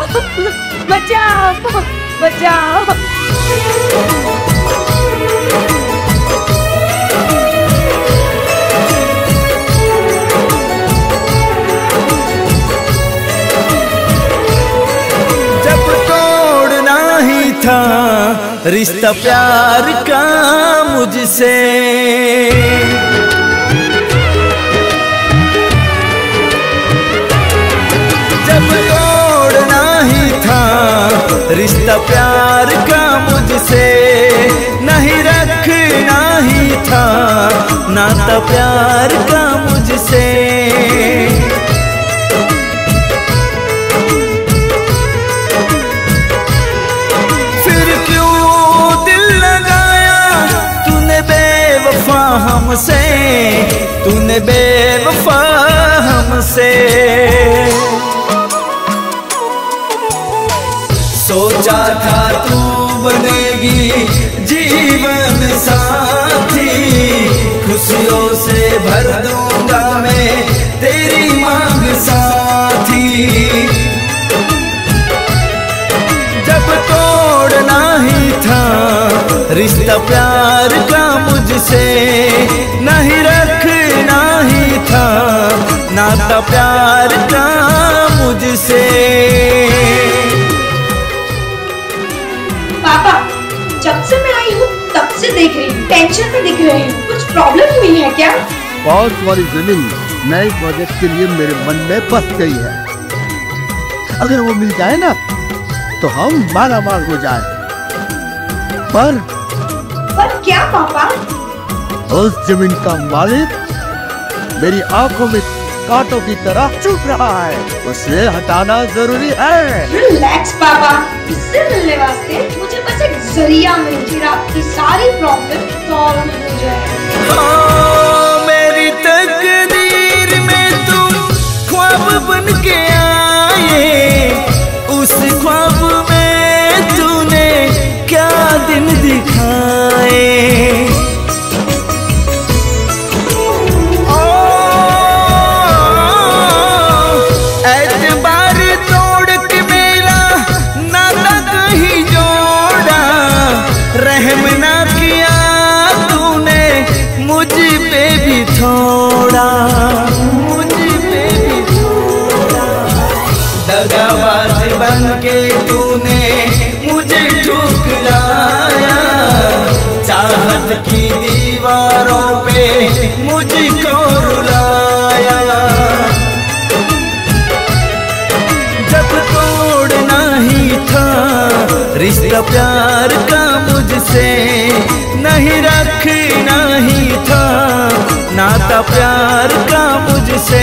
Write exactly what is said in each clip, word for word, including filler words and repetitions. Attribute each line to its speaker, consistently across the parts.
Speaker 1: बचाओ बचाओ।
Speaker 2: जब तोड़ना ही था रिश्ता प्यार का मुझसे, जब तोड़ना ही था रिश्ता प्यार का मुझसे, नहीं रखना ही था नाता प्यार का मुझसे। फिर क्यों दिल लगाया तूने बेवफा हमसे, तूने बेवफा हमसे। सोचा था तू बनेगी जीवन साथी, खुशियों से भर दूंगा मैं तेरी मांग साथी। जब तोड़ना ही था रिश्ता प्यार का मुझसे, नहीं रखना ही था नाता प्यार का मुझसे।
Speaker 1: पापा, जब से मैं आई हूँ तब से देख रही हूँ, टेंशन में दिख रहे हैं। कुछ प्रॉब्लम हुई है क्या?
Speaker 3: बहुत वाली जमीन नए प्रोजेक्ट के लिए मेरे मन में बस गई है। अगर वो मिल जाए ना तो हम माला माल हो जाए। पर
Speaker 1: पर क्या पापा?
Speaker 3: उस जमीन का मालिक मेरी आंखों में कांटों की तरह चुभ रहा है, उसे हटाना जरूरी है।
Speaker 1: रिलैक्स पापा, इससे मिलने वास्ते मुझे बस एक जरिया मिल जाए, आपकी सारी प्रॉब्लम सॉल्व हो जाए।
Speaker 2: हाँ, मेरी तकदीर में तुम ख्वाब बन के आए, उस ख्वाब में तूने क्या दिन दिखाए। रहम ना किया तूने मुझ पे भी थोड़ा, मुझ पे भी थोड़ा। दगाबाज बन के तूने मुझे ठुकराया, चाहत की दीवारों पे मुझको रुलाया। जब तोड़ना ही था रिश्ता प्यार का मुझसे, नहीं रखना ही था नाता प्यार का मुझसे।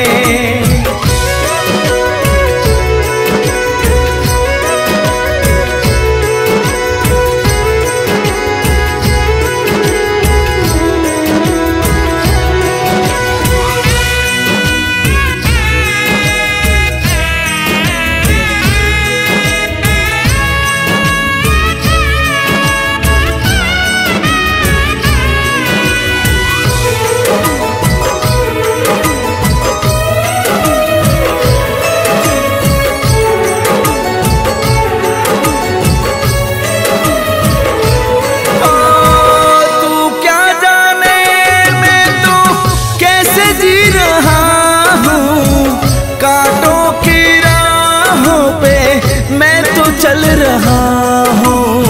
Speaker 2: चल रहा हूँ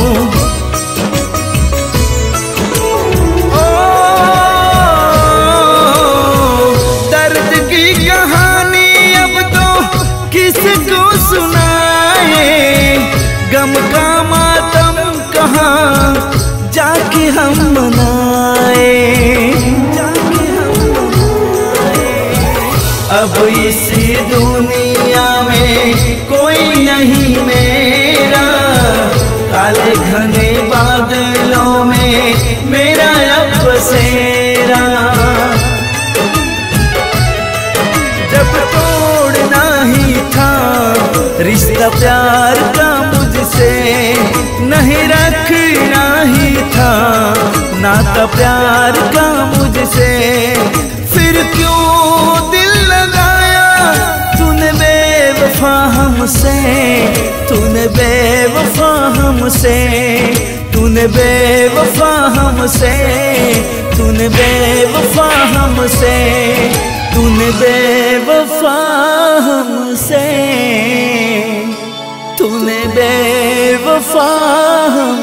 Speaker 2: ओ, दर्द की कहानी अब तो किसको सुनाए, गम का मातम कहाँ जाके हम मनाए, जाके हम मनाए। अब इसी दुनिया में कोई नहीं मेरा, काले घने बादलों में मेरा अब बसेरा। जब तोड़ना ही था रिश्ता प्यार का मुझसे, नहीं रखना ही था नाता प्यार का मुझसे। फिर क्यों दिल लगाया तूने बेवफा हम हमसे, तूने बेवफा हमसे, तूने बेवफा हमसे, तूने बेवफा हमसे, तूने बेवफा हमसे, तूने बेवफा हमसे।